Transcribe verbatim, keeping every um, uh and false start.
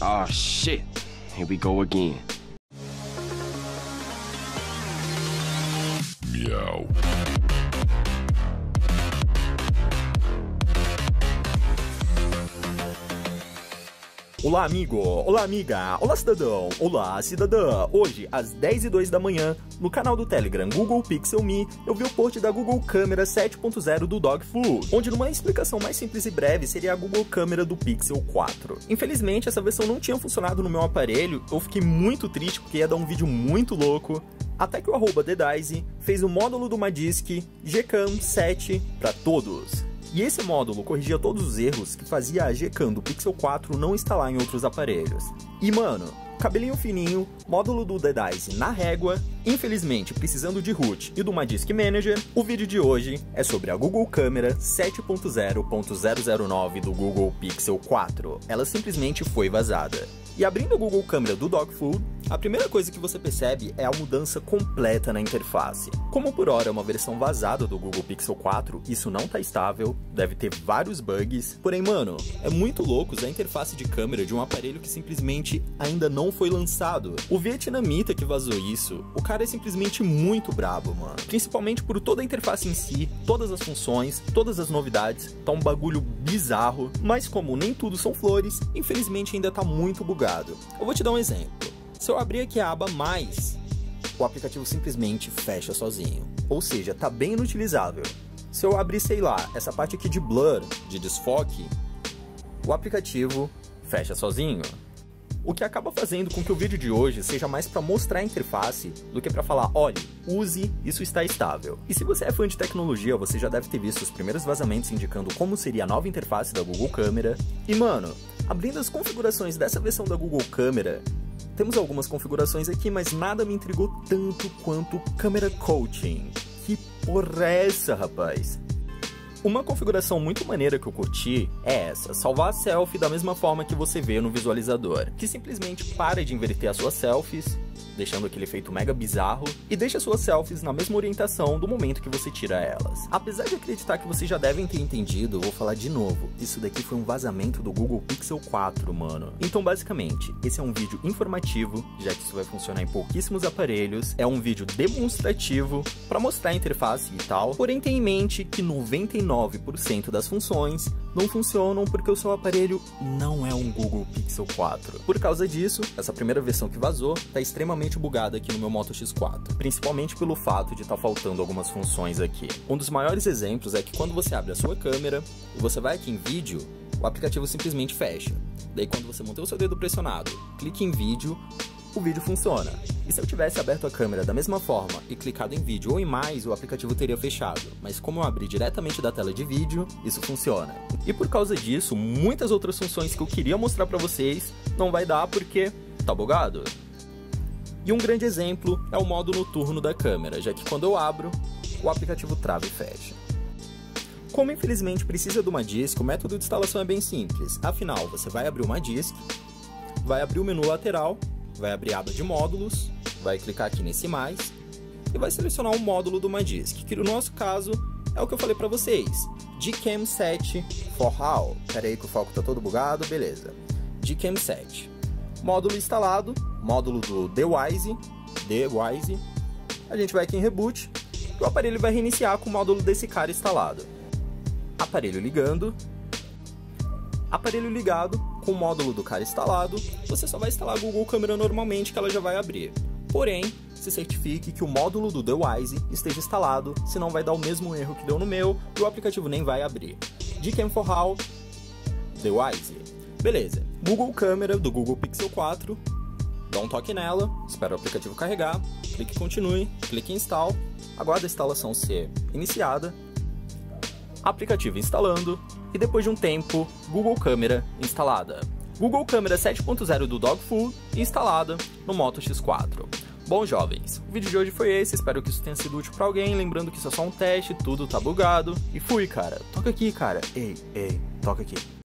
Ah, shit. Here we go again. Meow. Olá, amigo! Olá, amiga! Olá, cidadão! Olá, cidadã! Hoje, às dez e dois da manhã, no canal do Telegram Google Pixel Me, eu vi o post da Google Câmera sete ponto zero do Dogfood, onde numa explicação mais simples e breve seria a Google Câmera do Pixel quatro. Infelizmente, essa versão não tinha funcionado no meu aparelho, eu fiquei muito triste porque ia dar um vídeo muito louco, até que o arroba TheDice fez o módulo do Magisk Gcam sete para todos. E esse módulo corrigia todos os erros que fazia a Gcam do Pixel quatro não instalar em outros aparelhos. E mano, cabelinho fininho, módulo do TheDice na régua, infelizmente precisando de root e do Magisk Manager, o vídeo de hoje é sobre a Google Câmera sete ponto zero ponto zero zero nove do Google Pixel quatro. Ela simplesmente foi vazada. E abrindo a Google Câmera do Dogfood, a primeira coisa que você percebe é a mudança completa na interface. Como por hora é uma versão vazada do Google Pixel quatro, isso não tá estável, deve ter vários bugs. Porém, mano, é muito louco usar a interface de câmera de um aparelho que simplesmente ainda não foi lançado. O vietnamita que vazou isso, o cara é simplesmente muito brabo, mano. Principalmente por toda a interface em si, todas as funções, todas as novidades, tá um bagulho bizarro. Mas como nem tudo são flores, infelizmente ainda tá muito bugado. Eu vou te dar um exemplo. Se eu abrir aqui a aba Mais, o aplicativo simplesmente fecha sozinho. Ou seja, tá bem inutilizável. Se eu abrir, sei lá, essa parte aqui de blur, de desfoque, o aplicativo fecha sozinho. O que acaba fazendo com que o vídeo de hoje seja mais para mostrar a interface do que para falar, olha, use, isso está estável. E se você é fã de tecnologia, você já deve ter visto os primeiros vazamentos indicando como seria a nova interface da Google Câmera. E mano, abrindo as configurações dessa versão da Google Câmera, temos algumas configurações aqui, mas nada me intrigou tanto quanto Camera Coaching. Que porra é essa, rapaz? Uma configuração muito maneira que eu curti é essa, salvar a selfie da mesma forma que você vê no visualizador, que simplesmente para de inverter as suas selfies, deixando aquele efeito mega bizarro, e deixa suas selfies na mesma orientação do momento que você tira elas. Apesar de acreditar que vocês já devem ter entendido, eu vou falar de novo, isso daqui foi um vazamento do Google Pixel quatro, mano. Então basicamente, esse é um vídeo informativo, já que isso vai funcionar em pouquíssimos aparelhos, é um vídeo demonstrativo para mostrar a interface e tal, porém tenha em mente que noventa e nove por cento das funções não funcionam porque o seu aparelho não é um Google Pixel quatro. Por causa disso, essa primeira versão que vazou tá extremamente bugada aqui no meu Moto X quatro, principalmente pelo fato de estar tá faltando algumas funções aqui. Um dos maiores exemplos é que quando você abre a sua câmera e você vai aqui em vídeo, o aplicativo simplesmente fecha. Daí quando você mantém o seu dedo pressionado, clique em vídeo, o vídeo funciona. E se eu tivesse aberto a câmera da mesma forma e clicado em vídeo ou em mais, o aplicativo teria fechado. Mas como eu abri diretamente da tela de vídeo, isso funciona. E por causa disso, muitas outras funções que eu queria mostrar pra vocês não vai dar porque tá bugado. E um grande exemplo é o modo noturno da câmera, já que quando eu abro, o aplicativo trava e fecha. Como infelizmente precisa do Magisk, o método de instalação é bem simples. Afinal, você vai abrir o Magisk, vai abrir o menu lateral, vai abrir a aba de módulos, vai clicar aqui nesse mais e vai selecionar o módulo do Magisk, que no nosso caso é o que eu falei pra vocês, Gcam sete for All. Pera aí que o foco tá todo bugado, beleza. Gcam sete. Módulo instalado, módulo do TheDice, TheDice. A gente vai aqui em Reboot e o aparelho vai reiniciar com o módulo desse cara instalado. Aparelho ligando. Aparelho ligado, com o módulo do cara instalado, você só vai instalar a Google Câmera normalmente que ela já vai abrir. Porém, se certifique que o módulo do TheDice esteja instalado, senão vai dar o mesmo erro que deu no meu e o aplicativo nem vai abrir. Gcam for All, TheDice. Beleza, Google Câmera do Google Pixel quatro, dá um toque nela, espera o aplicativo carregar, clique em Continue, clique em Install, aguarda a instalação ser iniciada, aplicativo instalando, e depois de um tempo, Google Câmera instalada. Google Câmera sete ponto zero do Dogfood instalada no Moto X quatro. Bom, jovens, o vídeo de hoje foi esse, espero que isso tenha sido útil pra alguém, lembrando que isso é só um teste, tudo tá bugado, e fui, cara, toca aqui, cara, ei, ei, toca aqui.